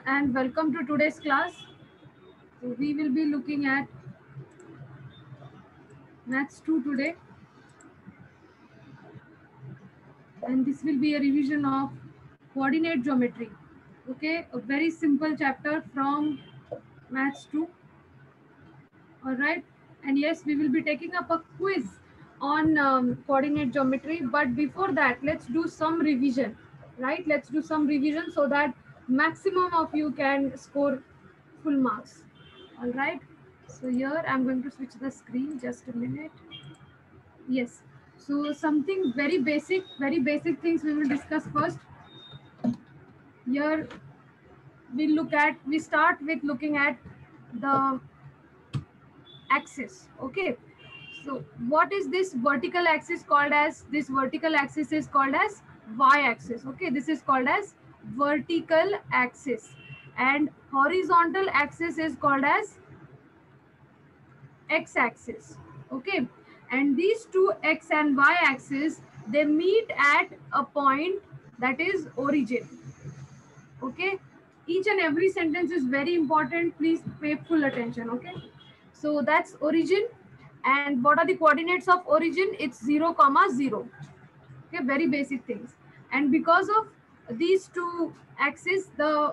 and welcome to today's class. So we will be looking at Maths 2 today, and this will be a revision of coordinate geometry. Okay, a very simple chapter from Maths 2. All right, and yes, we will be taking up a quiz on coordinate geometry. But before that, let's do some revision. Right, let's do some revision so that maximum of you can score full marks. All right. So here I'm going to switch the screen. Just a minute. Yes. So something very basic things we will discuss first. Here we start with looking at the axis. Okay. So what is this vertical axis called as? This vertical axis is called as y-axis. Okay. This is called as vertical axis, and horizontal axis is called as x-axis. Okay, and these two x and y axis, they meet at a point that is origin. Okay, each and every sentence is very important, please pay full attention. Okay, so that's origin, and what are the coordinates of origin? It's 0 comma 0. Okay, very basic things. And because of these two axes,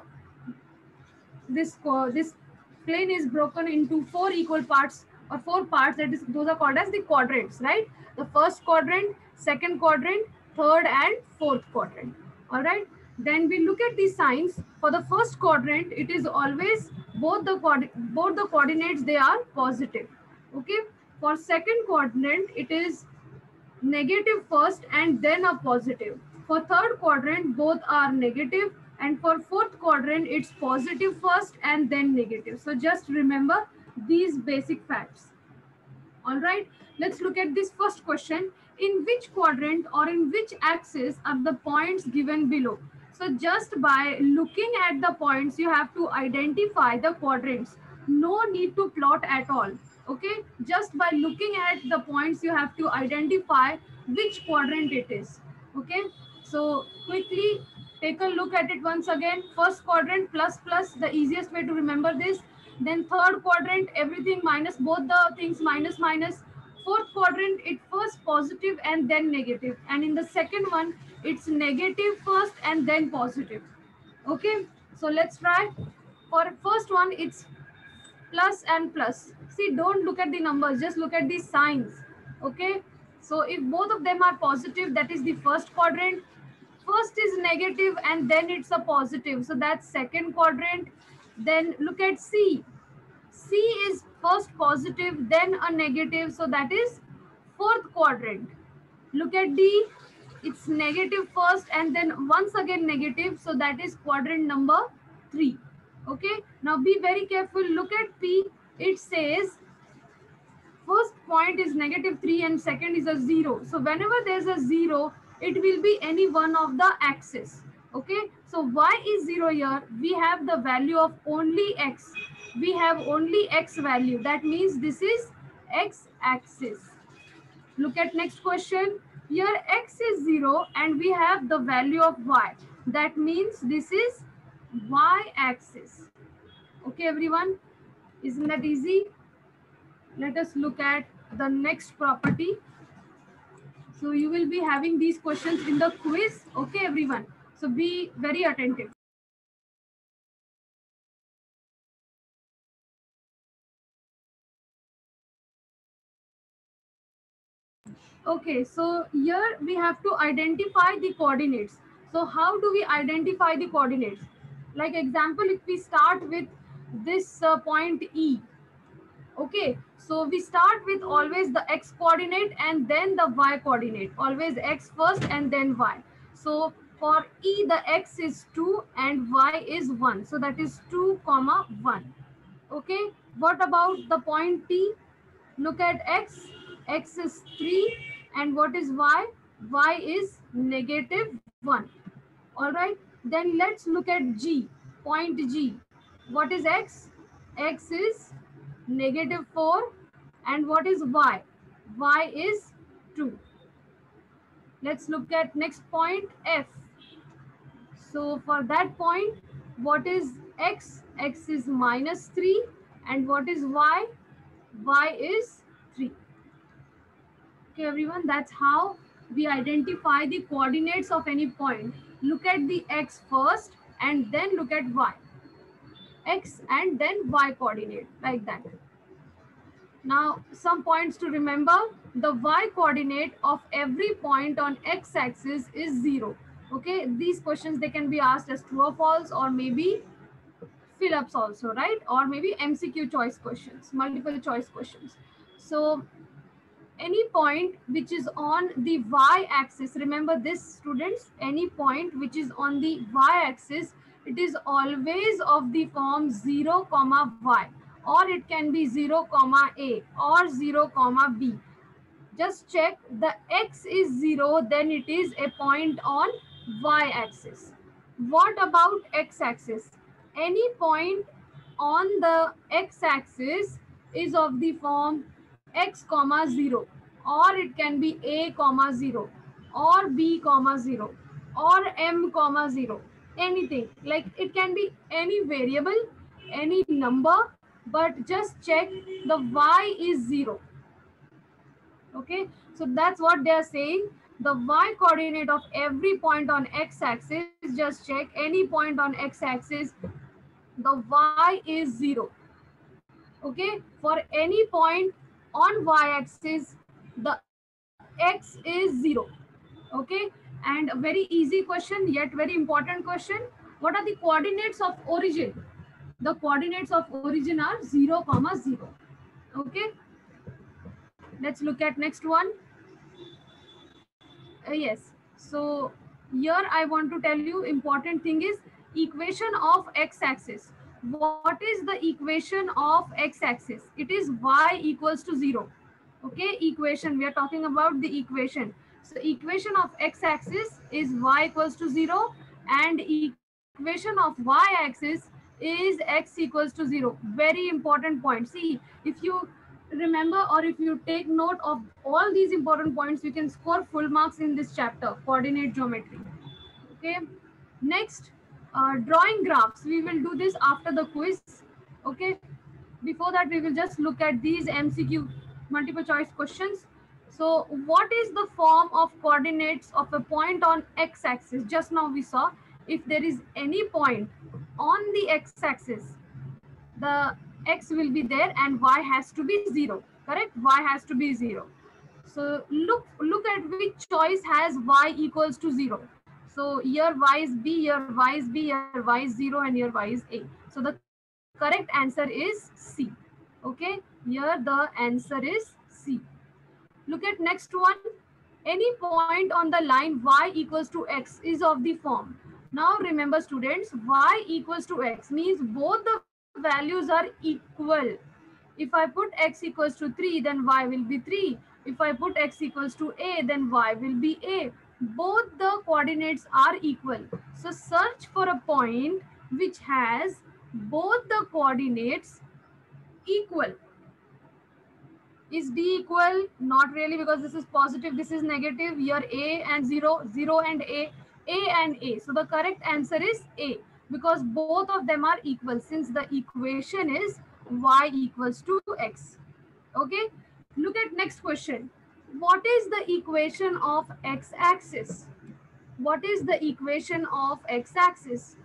this plane is broken into four equal parts or four parts. That is, those are called as the quadrants, right? The first quadrant, second quadrant, third and fourth quadrant. All right, then we look at the signs. For the first quadrant, it is always both the coordinates, they are positive. Okay, for second quadrant, it is negative first and then a positive. For third quadrant, both are negative, and for fourth quadrant, it's positive first and then negative. So just remember these basic facts. All right, let's look at this first question. In which quadrant or in which axis are the points given below? So just by looking at the points, you have to identify the quadrants. No need to plot at all. Okay, just by looking at the points, you have to identify which quadrant it is. Okay, so quickly take a look at it once again. First quadrant, plus plus, the easiest way to remember this. Then third quadrant, everything minus, both the things minus minus. Fourth quadrant, it first positive and then negative, and in the second one, it's negative first and then positive. Okay, so let's try. For first one, it's plus and plus. See, don't look at the numbers, just look at the signs. Okay, so if both of them are positive, that is the first quadrant. First is negative and then it's a positive, so that's second quadrant. Then look at C. C is first positive, then a negative, so that is fourth quadrant. Look at D, it's negative first and then once again negative, so that is quadrant number 3. Okay, now be very careful. Look at P, it says first point is negative 3 and second is a 0. So whenever there's a 0, it will be any one of the axis. Okay, so why is 0 here? We have the value of only x. We have only x value. That means this is x axis. Look at next question. Here x is 0 and we have the value of y. That means this is y axis. Okay, everyone, isn't that easy? Let us look at the next property. So you will be having these questions in the quiz. Okay, everyone. So be very attentive. Okay, so here we have to identify the coordinates. So how do we identify the coordinates? Like example, if we start with this point E. Okay, so we start with always the x coordinate and then the y coordinate. Always x first and then y. So for E, the x is 2 and y is 1. So that is 2 comma 1. Okay, what about the point T? Look at x. X is 3 and what is y? Y is negative 1. All right, then let's look at G. Point G. What is x? X is negative 4 and what is y? Y is 2. Let's look at next point F. So for that point, what is x is -3, and what is y is 3. Okay, everyone, that's how we identify the coordinates of any point. Look at the x first and then look at y. X and then y coordinate, like that. Now, some points to remember. The y coordinate of every point on x axis is 0. Okay, these questions, they can be asked as true or false, or maybe fill ups also, right? Or maybe MCQ choice questions, multiple choice questions. So any point which is on the y axis, remember this students, any point which is on the y axis, it is always of the form 0 comma y, or it can be 0 comma a or 0 comma b. Just check, the x is 0, then it is a point on y axis. What about x axis? Any point on the x axis is of the form x comma 0, or it can be a comma 0 or b comma 0 or m comma 0, anything. Like, it can be any variable, any number, but just check the y is 0. Okay, so that's what they are saying. The y coordinate of every point on x axis, just check any point on x axis, the y is 0. Okay, for any point on y axis, the x is 0. Okay, and a very easy question, yet very important question. What are the coordinates of origin? The coordinates of origin are 0 comma 0. Okay, let's look at next one. Yes, so here I want to tell you, important thing is equation of x-axis. What is the equation of x-axis? It is y equals to 0. Okay, equation, we are talking about the equation. So equation of x-axis is y equals to 0, and equation of y-axis is x equals to 0. Very important point. See, if you remember, or if you take note of all these important points, you can score full marks in this chapter, coordinate geometry. Okay, next, drawing graphs. We will do this after the quiz. Okay, before that we will just look at these MCQ multiple choice questions. So what is the form of coordinates of a point on x-axis? Just now we saw, if there is any point on the x-axis, the x will be there and y has to be 0. Correct, y has to be 0. So look at which choice has y equals to 0. So here y is b, here y is b, here y is 0, and here y is a. So the correct answer is C. Okay, here the answer is C. Look at next one. Any point on the line y equals to x is of the form. Now remember students, y equals to x means both the values are equal. If I put x equals to 3, then y will be 3. If I put x equals to a, then y will be a. Both the coordinates are equal. So search for a point which has both the coordinates equal. Is D equal? Not really, because this is positive, this is negative. Here A and 0, 0 and A and A. So the correct answer is A, because both of them are equal, since the equation is y equals to x. Okay, look at next question. What is the equation of x-axis? What is the equation of x-axis?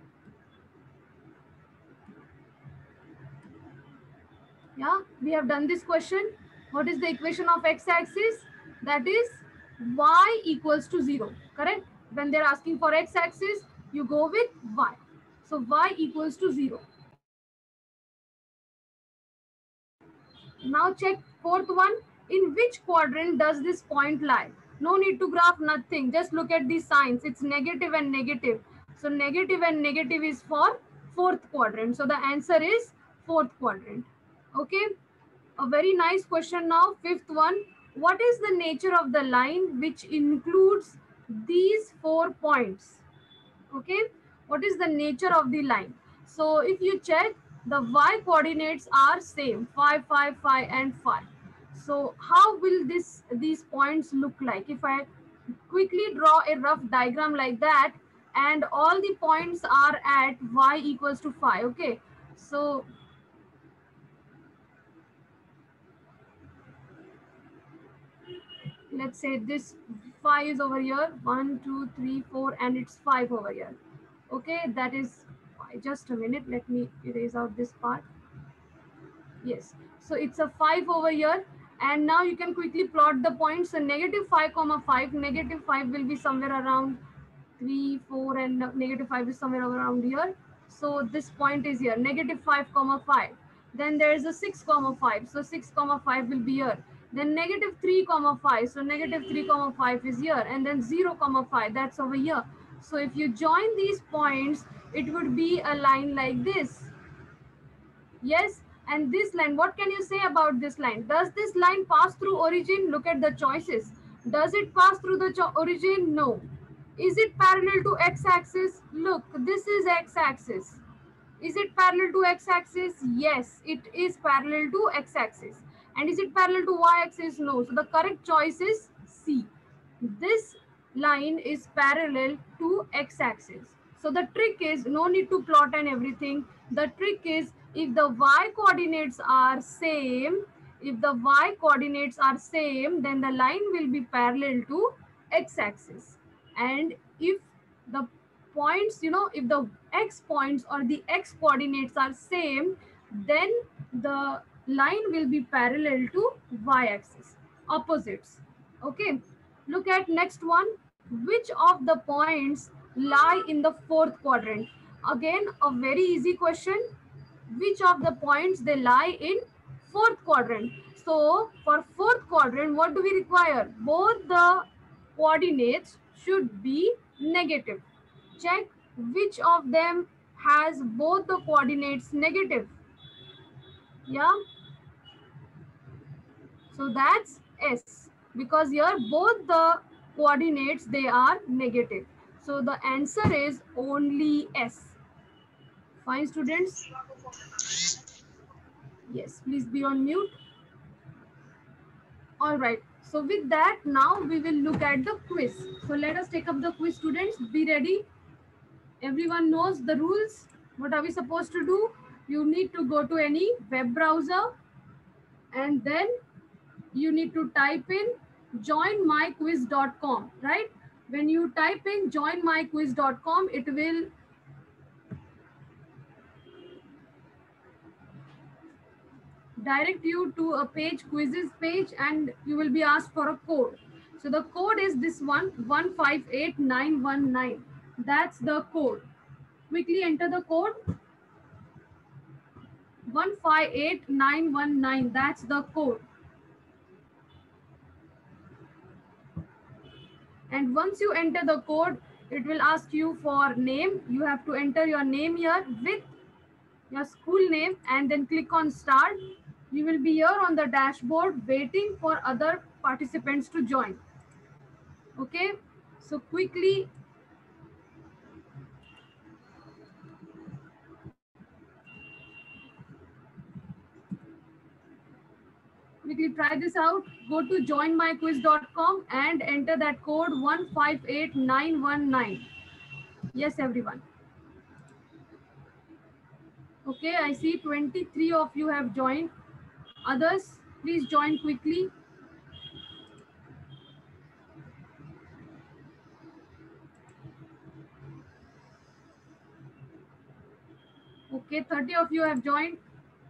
Yeah, we have done this question. What is the equation of x-axis? That is y equals to 0. Correct? When they're asking for x-axis, you go with y. So y equals to 0. Now check fourth one. In which quadrant does this point lie? No need to graph, nothing. Just look at the signs. It's negative and negative. So negative and negative is for fourth quadrant. So the answer is fourth quadrant. Okay. A very nice question now. Fifth one. What is the nature of the line which includes these 4 points? Okay. What is the nature of the line? So if you check, the y coordinates are same, 5, 5, 5 and 5. So how will these points look like? If I quickly draw a rough diagram like that, and all the points are at y equals to 5. Okay, so let's say this 5 is over here, 1 2 3 4, and it's 5 over here. Okay, that is 5. Just a minute, let me erase out this part. Yes, so it's a 5 over here, and now you can quickly plot the points. So negative 5 comma 5, negative 5 will be somewhere around 3 4, and negative 5 is somewhere around here. So this point is here, negative 5 comma 5. Then there is a 6 comma 5, so 6 comma 5 will be here. Then negative 3 comma 5, so negative 3 comma 5 is here, and then 0 comma 5, that's over here. So if you join these points, it would be a line like this. Yes, and this line, what can you say about this line? Does this line pass through origin? Look at the choices. Does it pass through the origin? No. Is it parallel to x-axis? Look, this is x-axis. Is it parallel to x-axis? Yes, it is parallel to x-axis. And is it parallel to y-axis? No. So the correct choice is C. This line is parallel to x-axis. So the trick is, no need to plot and everything. The trick is, if the y coordinates are same, then the line will be parallel to x-axis. And if the points, if the x points or the x coordinates are same, then the line will be parallel to y-axis, opposites. Okay, look at next one. Which of the points lie in the fourth quadrant? Again, a very easy question. Which of the points they lie in fourth quadrant? So for fourth quadrant, what do we require? Both the coordinates should be negative. Check which of them has both the coordinates negative. Yeah, so that's S, because here both the coordinates, they are negative. So the answer is only S. Fine, students? Yes, please be on mute. All right. So with that, now we will look at the quiz. So let us take up the quiz, students. Be ready. Everyone knows the rules. What are we supposed to do? You need to go to any web browser, and then you need to type in joinmyquiz.com, right? When you type in joinmyquiz.com, it will direct you to a page, quizzes page, and you will be asked for a code. So the code is this one, 158919. That's the code. Quickly enter the code. 158919. That's the code. And once you enter the code, it will ask you for name. You have to enter your name here with your school name, and then click on start. You will be here on the dashboard waiting for other participants to join. Okay, so quickly try this out. Go to joinmyquiz.com and enter that code 158919. Yes, everyone. Okay, I see 23 of you have joined. Others, please join quickly. Okay, 30 of you have joined.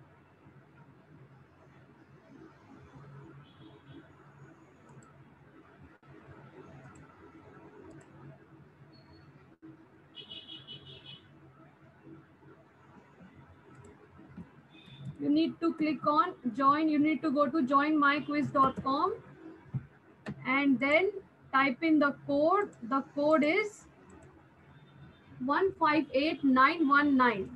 You need to click on join. You need to go to joinmyquiz.com and then type in the code. The code is 158919.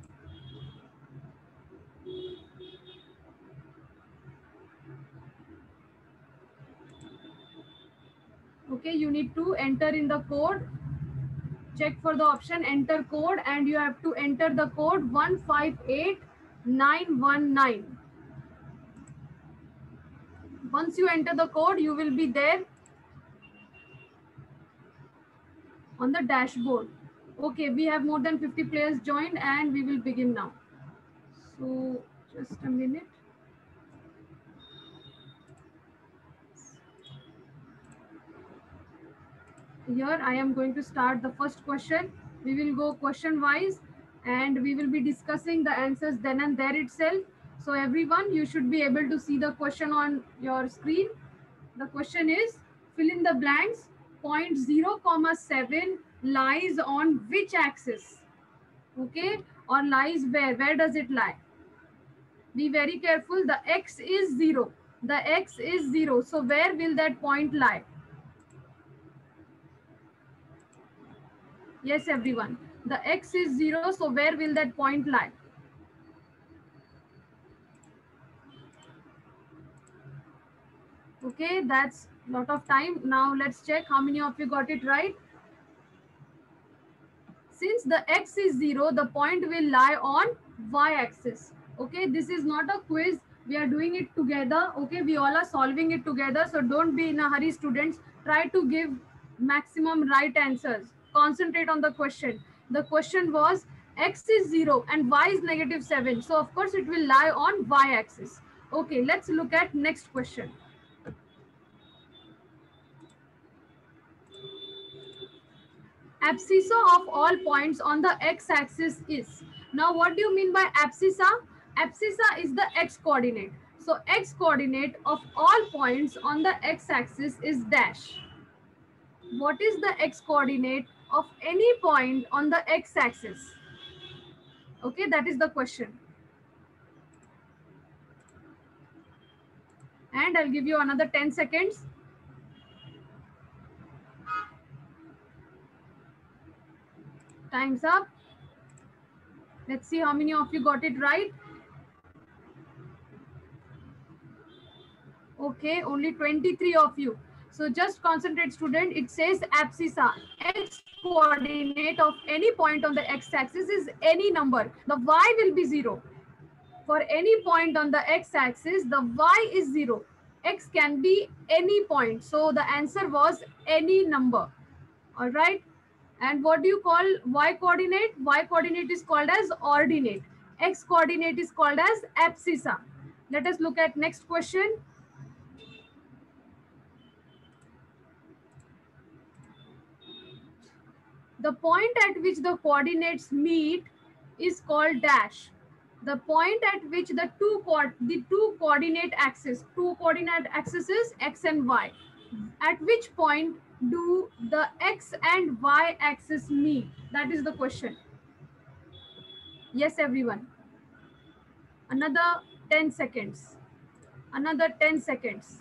Okay, you need to enter in the code. Check for the option enter code, and you have to enter the code 158919. Once you enter the code, you will be there on the dashboard. Okay, we have more than 50 players joined and we will begin now. So just a minute. Here I am going to start the first question. We will go question wise and we will be discussing the answers then and there itself. So everyone, you should be able to see the question on your screen. The question is, fill in the blanks. Point 0, comma 7 lies on which axis? Okay, or lies where? Where does it lie? Be very careful. The x is 0. The x is 0. So where will that point lie? Yes, everyone. The x is 0. So where will that point lie? Okay, that's a lot of time. Now let's check how many of you got it right. Since the x is 0, the point will lie on y-axis. Okay, this is not a quiz. We are doing it together. Okay, we all are solving it together. So don't be in a hurry, students. Try to give maximum right answers. Concentrate on the question. The question was x is 0 and y is -7. So of course it will lie on y-axis. Okay, let's look at next question. Abscissa of all points on the x-axis is. Now, what do you mean by abscissa? Abscissa is the x-coordinate. So, x-coordinate of all points on the x-axis is dash. What is the x-coordinate of any point on the x-axis? Okay, that is the question. And I'll give you another 10 seconds. Time's up. Let's see how many of you got it right. Okay, only 23 of you. So just concentrate, student. It says abscissa. X coordinate of any point on the x-axis is any number. The y will be 0. For any point on the x-axis, the y is 0. X can be any point. So the answer was any number. All right. And what do you call y coordinate? Y coordinate is called as ordinate. X coordinate is called as abscissa. Let us look at next question. The point at which the coordinates meet is called dash. The point at which the two coordinate axes is x and y. At which point do the x and y axis meet? That is the question. Yes, everyone. Another 10 seconds. Another 10 seconds.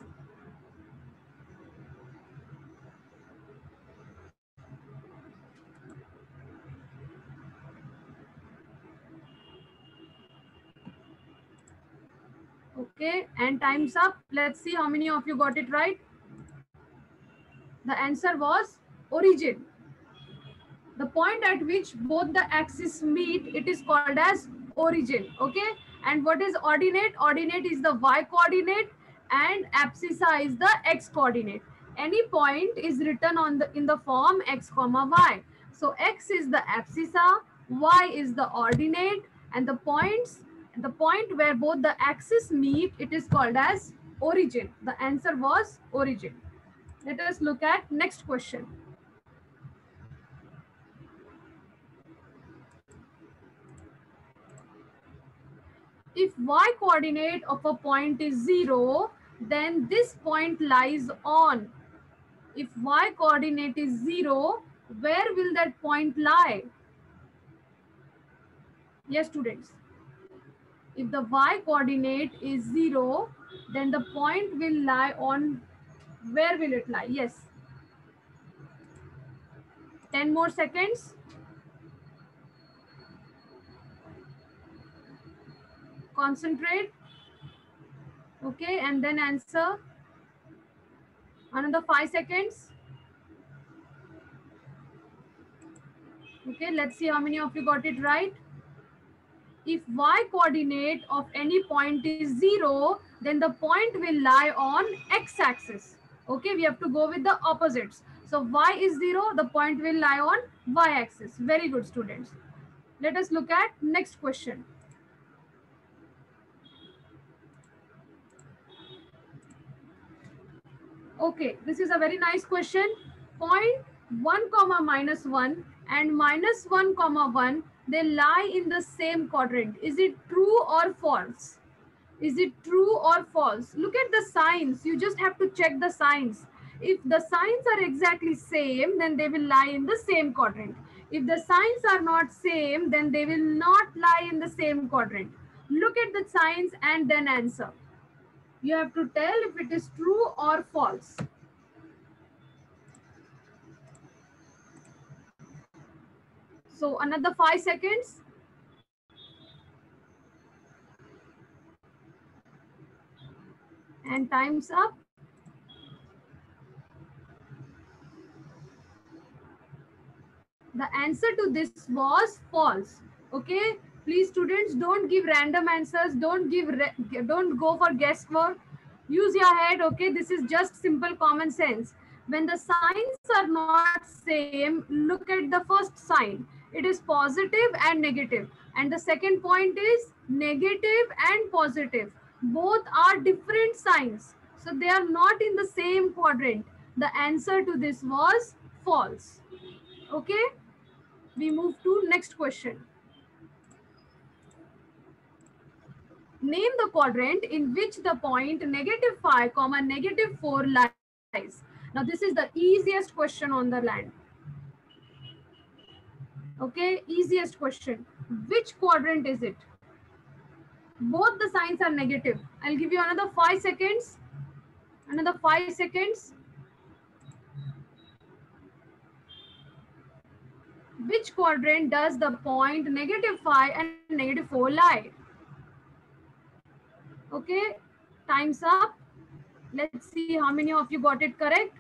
Okay, and time's up. Let's see how many of you got it right. The answer was origin. The point at which both the axes meet, it is called as origin. Okay, and what is ordinate? Ordinate is the y coordinate and abscissa is the x coordinate. Any point is written on the in the form x comma y. So x is the abscissa, y is the ordinate, and the point where both the axes meet, it is called as origin. The answer was origin. Let us look at next question. If y coordinate of a point is 0, then this point lies on. If y coordinate is 0, where will that point lie? Yes, students. If the y coordinate is 0, then the point will lie on, where will it lie? Yes. 10 more seconds. Concentrate. Okay, and then answer. Another 5 seconds. Okay, let's see how many of you got it right. If y coordinate of any point is 0, then the point will lie on x-axis. Okay, we have to go with the opposites. So y is 0, the point will lie on y axis. Very good, students. Let us look at next question. Okay, this is a very nice question. Point 1 comma minus 1 and minus 1 comma 1, they lie in the same quadrant. Is it true or false? Is it true or false? Look at the signs. You just have to check the signs. If the signs are exactly same, then they will lie in the same quadrant. If the signs are not same, then they will not lie in the same quadrant. Look at the signs and then answer. You have to tell if it is true or false. So another 5 seconds. And time's up. The answer to this was false. Okay, please students, don't give random answers, don't go for guesswork. Use your head. Okay, this is just simple common sense. When the signs are not same, look at the first sign. It is positive and negative, and the second point is negative and positive. Both are different signs, so they are not in the same quadrant. The answer to this was false. Okay, we move to next question. Name the quadrant in which the point negative 5 comma negative 4 lies. Now this is the easiest question on the land. Okay, easiest question. Which quadrant is it? Both the signs are negative. I'll give you another 5 seconds. Another 5 seconds. Which quadrant does the point negative 5 and negative 4 lie? Okay, time's up. Let's see how many of you got it correct.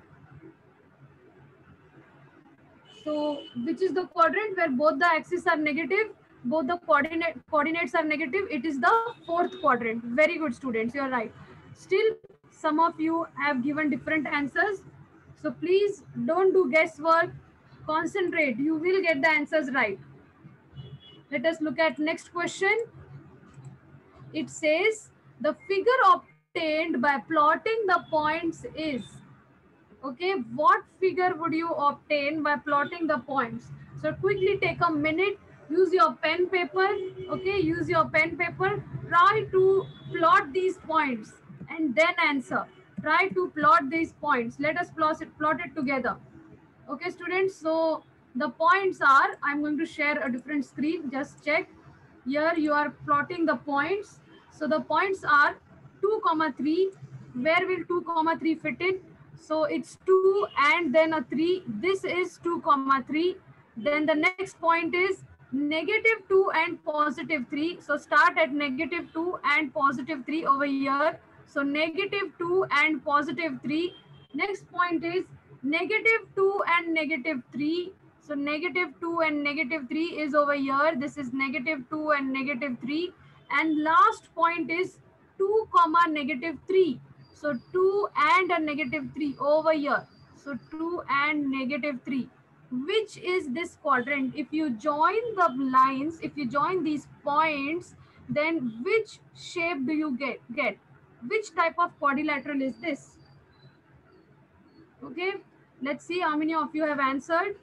So which is the quadrant where both the axes are negative, both the coordinates are negative? It is the fourth quadrant. Very good, students, you're right. Still, some of you have given different answers. So please don't do guesswork. Concentrate. You will get the answers right. Let us look at next question. It says the figure obtained by plotting the points is. Okay, what figure would you obtain by plotting the points? So quickly take a minute, use your pen paper. Okay, use your pen paper. Try to plot these points and then answer. Try to plot these points. Let us plot it together. Okay, students, so the points are, I'm going to share a different screen. Just check. Here you are plotting the points. So the points are 2 comma 3. Where will 2 comma 3 fit in? So it's 2 and then a 3. This is 2 comma 3. Then the next point is negative 2 and positive 3. So start at negative 2 and positive 3 over here. So negative 2 and positive 3. Next point is negative 2 and negative 3. So negative 2 and negative 3 is over here. This is negative 2 and negative 3. And last point is 2 comma negative 3. So 2 and a negative 3 over here. So 2 and negative 3. Which is this quadrant? If you join the lines, if you join these points, then which shape do you get? Which type of quadrilateral is this? Okay, let's see how many of you have answered.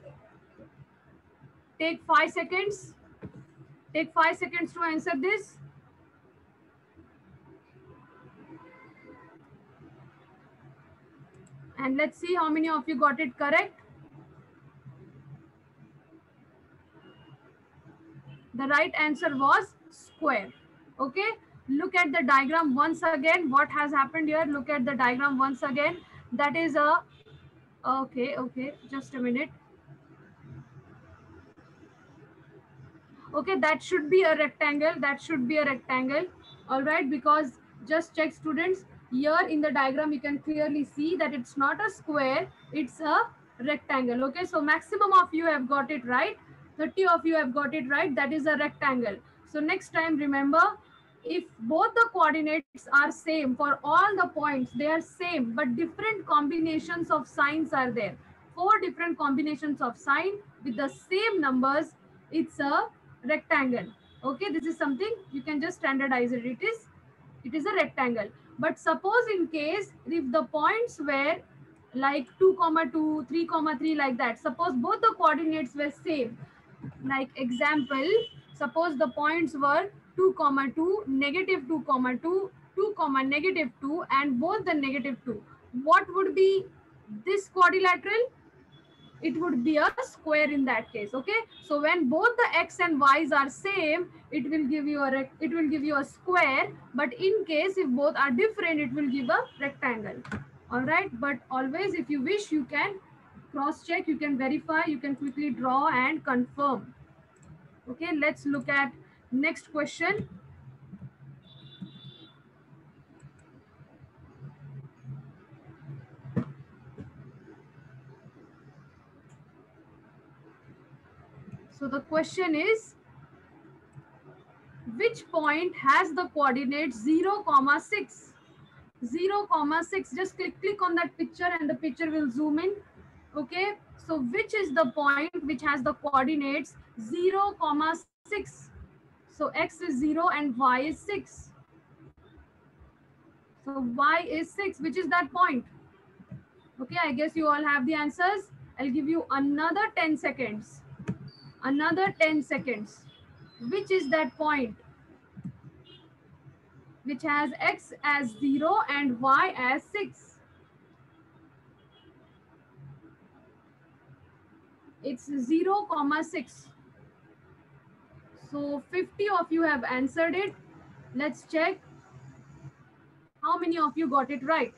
Take 5 seconds. Take 5 seconds to answer this. And let's see how many of you got it correct. The right answer was square. Okay, look at the diagram once again. What has happened here? Look at the diagram once again. That is a, okay, just a minute. Okay, that should be a rectangle. That should be a rectangle. All right, because just check, students. Here in the diagram, you can clearly see that it's not a square, it's a rectangle. Okay, so maximum of you have got it right. 30 of you have got it right. That is a rectangle. So next time, remember, if both the coordinates are same for all the points, they are same, but different combinations of signs are there. four different combinations of sign with the same numbers, it's a rectangle. Okay, this is something you can just standardize it. It is a rectangle. But suppose in case if the points were like 2 comma 2 3 comma 3 like that, suppose both the coordinates were same, like example, suppose the points were 2 comma 2 negative 2 comma 2 2 comma negative 2 and both the negative 2, what would be this quadrilateral? It would be a square in that case. Okay, so when both the x and y's are same, it will give you a square. But in case if both are different, it will give a rectangle. All right, but always if you wish, you can cross check, you can verify, you can quickly draw and confirm. Okay, let's look at next question. So the question is, which point has the coordinates 0 comma 6? 0 comma 6, just click on that picture and the picture will zoom in. Okay, so which is the point which has the coordinates 0 comma 6? So x is 0 and y is 6. So y is 6, which is that point? Okay, I guess you all have the answers. I'll give you another 10 seconds. Another 10 seconds. Which is that point which has x as 0 and y as 6? It's 0 comma 6. So 50 of you have answered it. Let's check how many of you got it right.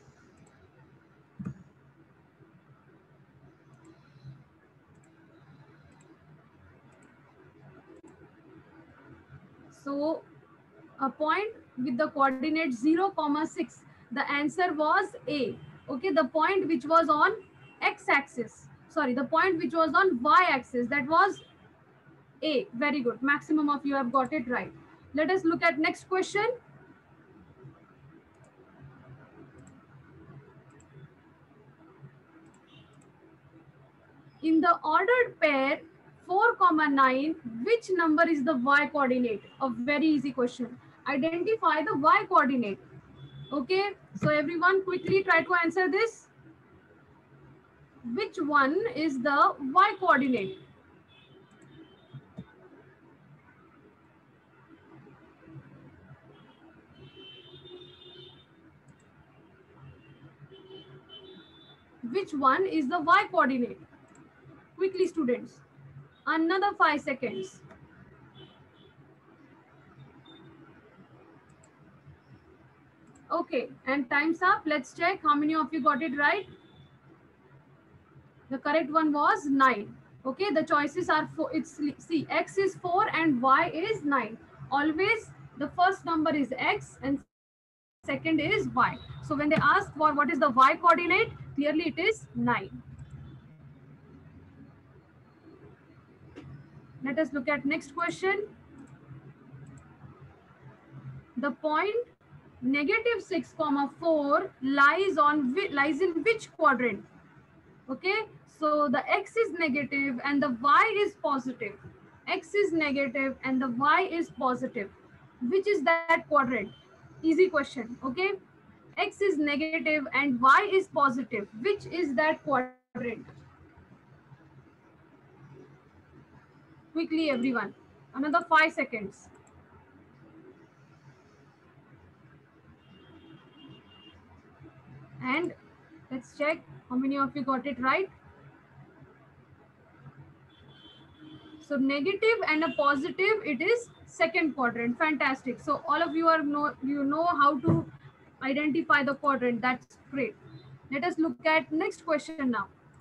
So a point with the coordinate 0 comma 6, the answer was A. Okay, the point which was on x axis, sorry, the point which was on y axis, that was A. Very good, maximum of you have got it right. Let us look at next question. In the ordered pair 4 comma 9, which number is the y coordinate? A very easy question. Identify the y coordinate. Okay, so everyone quickly try to answer this. Which one is the y coordinate? Which one is the y coordinate? Quickly, students. Another 5 seconds. Okay, and time's up. Let's check how many of you got it right. The correct one was 9. Okay, the choices are four. It's see, x is 4 and y is 9. Always the first number is x and second is y. So when they ask for what is the y coordinate, clearly it is 9. Let us look at next question. The point negative 6 comma 4 lies in which quadrant? Okay, so the x is negative and the y is positive. X is negative and the y is positive. Which is that quadrant? Easy question. Okay, x is negative and y is positive. Which is that quadrant? Quickly, everyone. Another 5 seconds. And let's check how many of you got it right. So negative and a positive, it is second quadrant. Fantastic. So all of you know how to identify the quadrant. That's great. Let us look at next question now.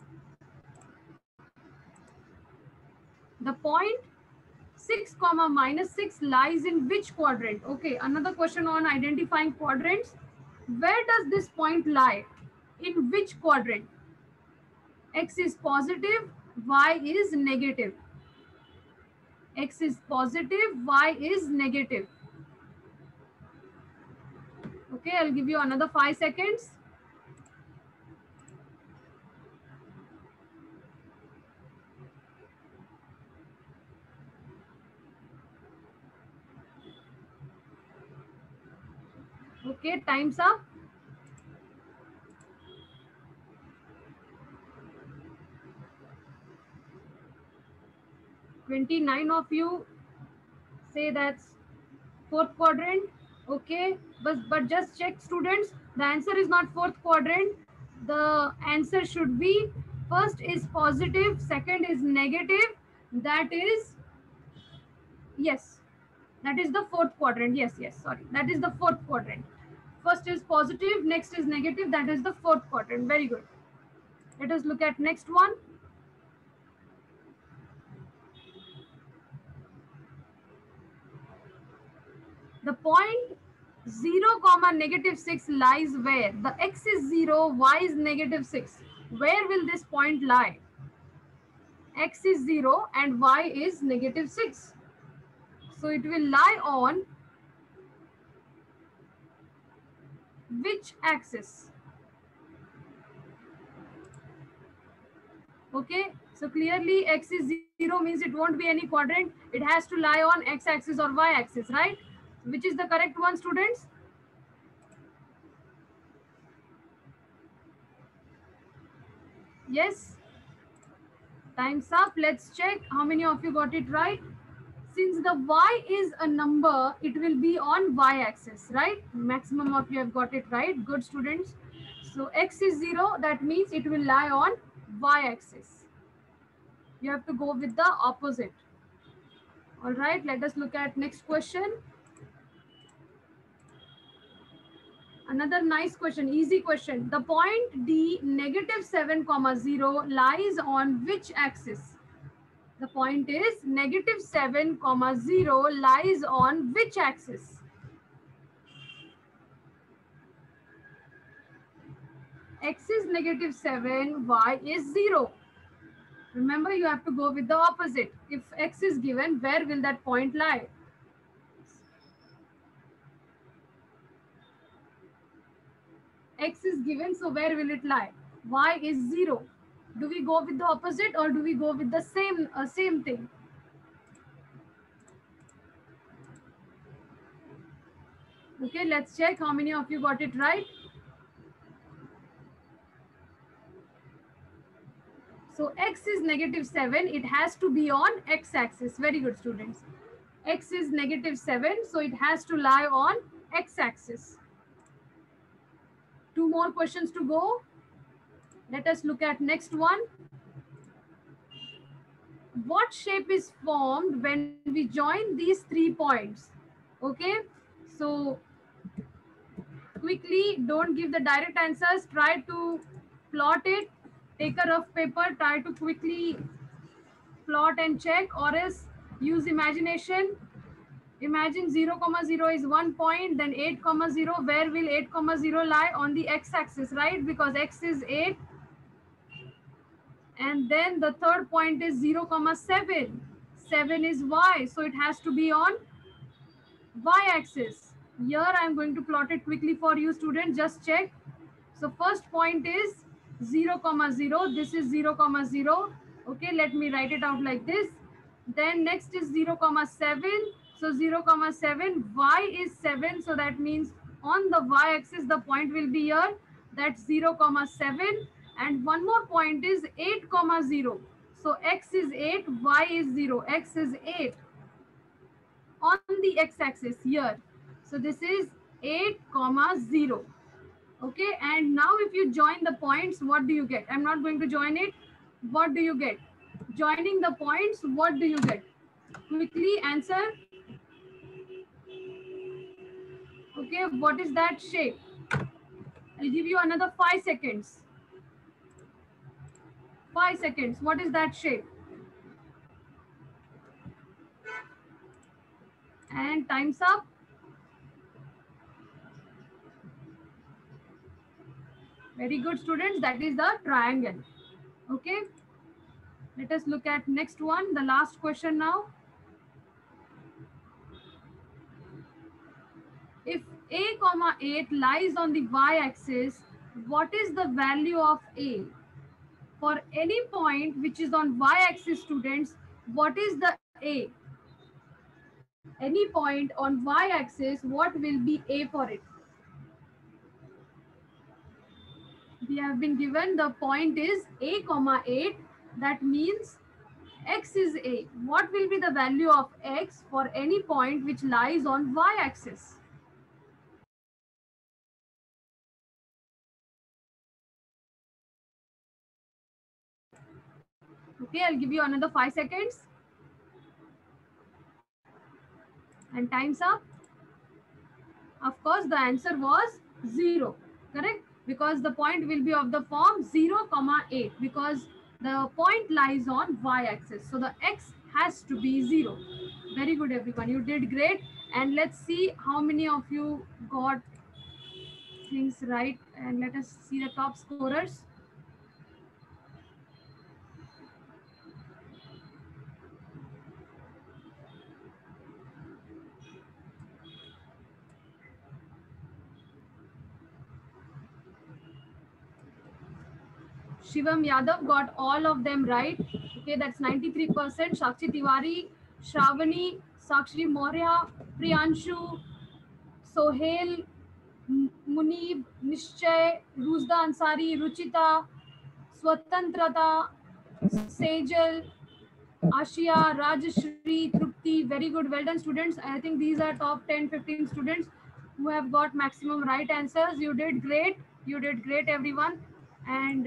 The point 6 comma minus 6 lies in which quadrant? Okay, another question on identifying quadrants. Where does this point lie? In which quadrant? X is positive, y is negative. X is positive, y is negative. Okay, I'll give you another 5 seconds. Okay, time's up. "29 of you say that's fourth quadrant. Okay, but just check, students, the answer is not fourth quadrant. The answer should be first is positive, second is negative. That is, yes, that is the fourth quadrant. Yes, sorry, that is the fourth quadrant. First is positive, next is negative, that is the fourth quadrant. Very good. Let us look at next one. The point 0 comma negative 6 lies where? The x is 0, y is negative 6. Where will this point lie? X is 0 and y is negative 6. So it will lie on which axis? Okay, so clearly x is 0 means it won't be any quadrant. It has to lie on x axis or y axis, right? Which is the correct one, students? Yes? Time's up. Let's check how many of you got it right. Since the y is a number, it will be on y axis, right? Maximum of you have got it right. Good, students. So x is 0, that means it will lie on y axis. You have to go with the opposite. All right, let us look at next question. Another nice question, easy question. The point D negative 7 comma 0 lies on which axis? The point is negative 7 comma 0 lies on which axis? X is negative 7, y is 0. Remember, you have to go with the opposite. If x is given, where will that point lie? X is given, so where will it lie? Y is 0. Do we go with the opposite or do we go with the same thing? Okay, let's check how many of you got it right. So x is negative 7. It has to be on x-axis. Very good, students. X is negative 7, so it has to lie on x-axis. Two more questions to go. Let us look at next one. What shape is formed when we join these 3 points? Okay, so quickly, don't give the direct answers. Try to plot it. Take a rough paper. Try to quickly plot and check, or else use imagination. Imagine 0 comma 0 is 1 point, then 8 comma 0. Where will 8 comma 0 lie? On the x-axis, right? Because x is 8. And then the third point is 0 comma 7. 7 is y, so it has to be on y-axis. Here I am going to plot it quickly for you, students. Just check. So first point is 0 comma 0. This is 0 comma 0. Okay, let me write it out like this. Then next is 0 comma 7. So 0 comma 7, y is 7. So that means on the y-axis the point will be here. That's 0 comma 7. And one more point is 8 comma 0. So x is 8, y is 0. X is 8 on the x-axis here. So this is 8 comma 0. Okay, and now if you join the points, what do you get? I'm not going to join it. What do you get? Joining the points, what do you get? Quickly answer. Okay, what is that shape? I'll give you another 5 seconds. 5 seconds. What is that shape? And time's up. Very good, students. That is the triangle. Okay. Let us look at next one. The last question now. If a comma 8 lies on the y-axis, what is the value of a? For any point which is on y-axis, students, what is the a? Any point on y-axis, what will be a for it? we have been given the point is a comma 8. That means x is a. What will be the value of x for any point which lies on y axis? Okay, I'll give you another 5 seconds. And time's up. Of course, the answer was 0. Correct? Because the point will be of the form 0 comma 8, because the point lies on y axis. So the x has to be 0. Very good, everyone. You did great. And let's see how many of you got things right. And let us see the top scorers. Shivam Yadav got all of them right. Okay, that's 93%. Shakshi Tiwari, Shravani, Sakshi Maurya, Priyanshu, Sohail, Munib, Nishchay, Ruzda Ansari, Ruchita, Swatantrata, Sejal, Ashia, Rajashri, Trupti. Very good. Well done, students. I think these are top 10, 15 students who have got maximum right answers. You did great. You did great, everyone. And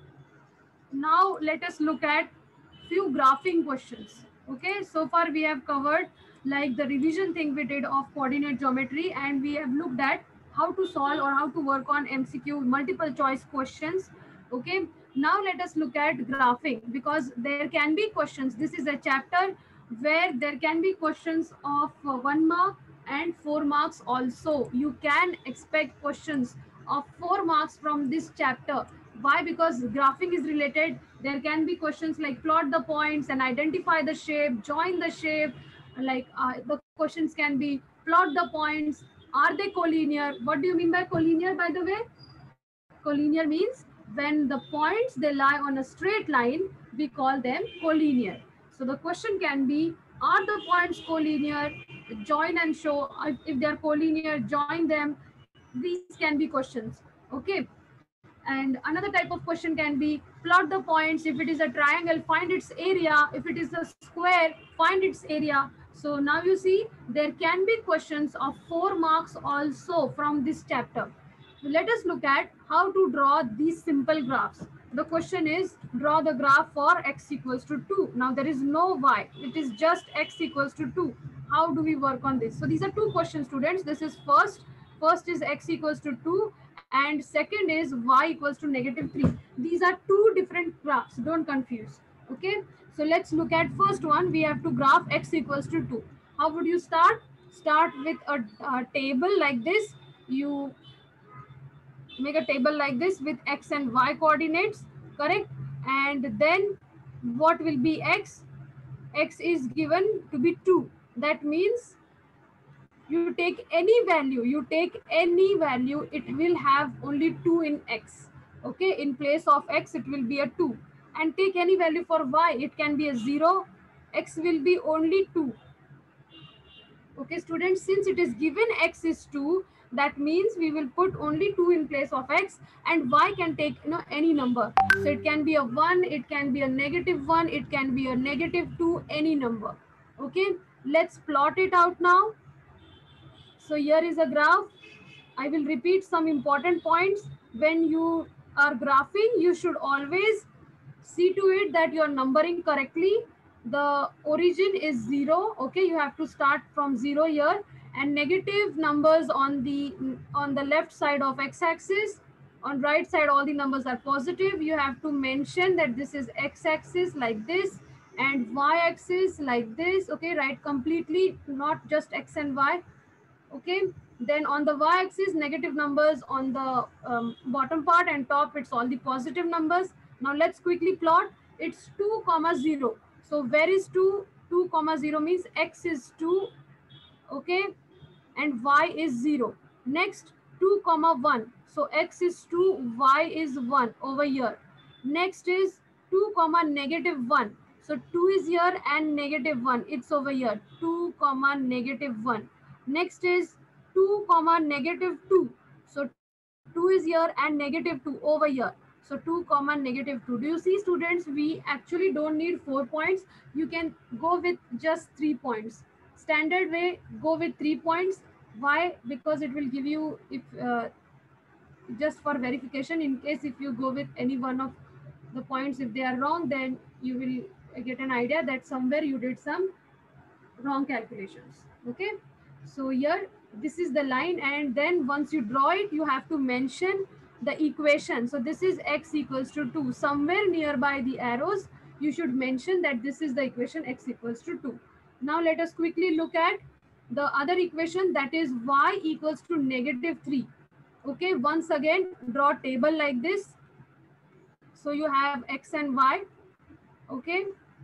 now let us look at few graphing questions. Okay, so far we have covered like the revision thing we did of coordinate geometry, and we have looked at how to solve or how to work on MCQ multiple choice questions. Okay, now let us look at graphing, because there can be questions. This is a chapter where there can be questions of 1 mark and 4 marks also. You can expect questions of 4 marks from this chapter. Why? Because graphing is related. There can be questions like plot the points and identify the shape, join the shape. Like the questions can be plot the points. Are they collinear? What do you mean by collinear, by the way? Collinear means when the points they lie on a straight line, we call them collinear. So the question can be, are the points collinear? Join and show. If they are collinear, join them. These can be questions. Okay. And another type of question can be plot the points. If it is a triangle, find its area. If it is a square, find its area. So now you see there can be questions of 4 marks also from this chapter. Let us look at how to draw these simple graphs. The question is, draw the graph for x equals to 2. Now there is no y. It is just x equals to 2. How do we work on this? So these are two questions, students. This is first. First is x equals to 2 and second is y equals to -3. These are two different graphs. Don't confuse. Okay. So let's look at first one. We have to graph x equals to 2. How would you start? Start with a table like this. You make a table like this with x and y coordinates, correct? And then what will be x? X is given to be 2. That means you take any value, it will have only 2 in x. Okay, in place of x it will be a 2. And take any value for y, it can be a 0. X will be only 2. Okay, students, since it is given x is 2, that means we will put only 2 in place of x, and y can take any number. So it can be a 1, it can be a -1, it can be a -2, any number. Okay, let's plot it out now. So here is a graph. I will repeat some important points. When you are graphing, you should always see to it that you are numbering correctly. The origin is 0. Okay, you have to start from 0 here, and negative numbers on the left side of x-axis. On right side, all the numbers are positive. You have to mention that this is x-axis like this and y-axis like this. Okay, write completely, not just x and y. Okay, then on the y-axis, negative numbers on the bottom part, and top it's all the positive numbers. Now let's quickly plot. It's 2 comma 0. So where is 2? 2 comma 0 means x is 2. Okay, and y is 0. Next, 2 comma 1. So x is 2, y is 1 over here. Next is 2 comma -1. So 2 is here and -1, it's over here. 2 comma -1. Next is 2 comma -2. So 2 2 is here and negative 2 over here. So 2 comma negative 2. Do you see, students? We actually don't need 4 points. You can go with just 3 points. Standard way, go with 3 points. Why? Because it will give you, if just for verification, in case if you go with any one of the points, if they are wrong, then you will get an idea that somewhere you did some wrong calculations. Okay, so here this is the line, and then once you draw it, you have to mention the equation. So this is x equals to 2. Somewhere nearby the arrows you should mention that this is the equation, x equals to 2. Now let us quickly look at the other equation, that is y equals to negative 3. Okay, once again draw table like this. So you have x and y. Okay,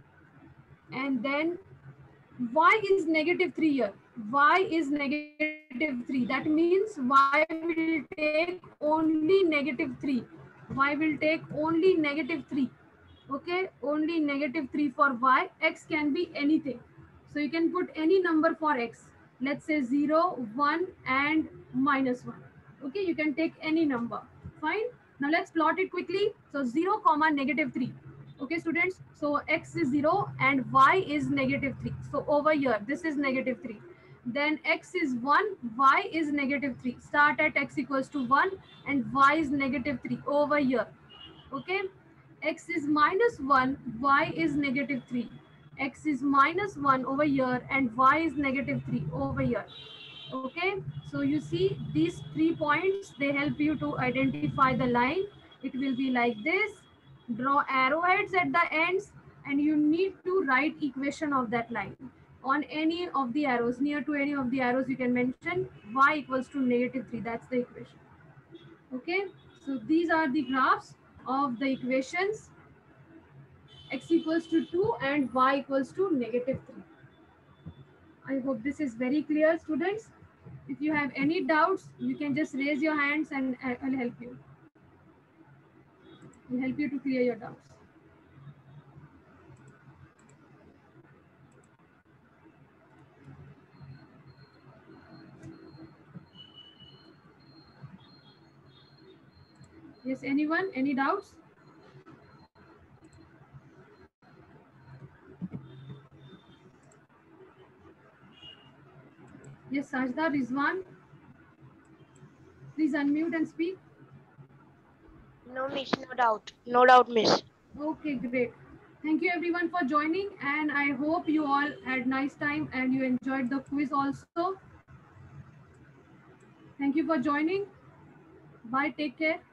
and then y is negative 3 here. Y is negative 3. That means y will take only negative 3. Y will take only negative 3. Okay, only negative 3 for y. X can be anything. So you can put any number for x. Let's say 0, 1 and minus 1. Okay, you can take any number. Fine. Now let's plot it quickly. So 0 comma negative 3. Okay, students. So x is 0 and y is negative 3. So over here, this is negative 3. Then x is 1, y is negative 3. Start at x equals to 1 and y is negative 3 over here. Okay, x is minus 1, y is negative 3. X is minus 1 over here and y is negative 3 over here. Okay, so you see these 3 points, they help you to identify the line. It will be like this. Draw arrowheads at the ends, and you need to write equation of that line. On any of the arrows, near to any of the arrows, you can mention y equals to negative 3. That's the equation. Okay, so these are the graphs of the equations, x equals to 2 and y equals to negative 3. I hope this is very clear, students. If you have any doubts, you can just raise your hands and I'll help you. I'll help you to clear your doubts. Yes, anyone? Any doubts? Yes, Sajda, Rizwan. Please unmute and speak. No, miss, no doubt. No doubt, miss. Okay, great. Thank you everyone for joining, and I hope you all had nice time and you enjoyed the quiz also. Thank you for joining. Bye, take care.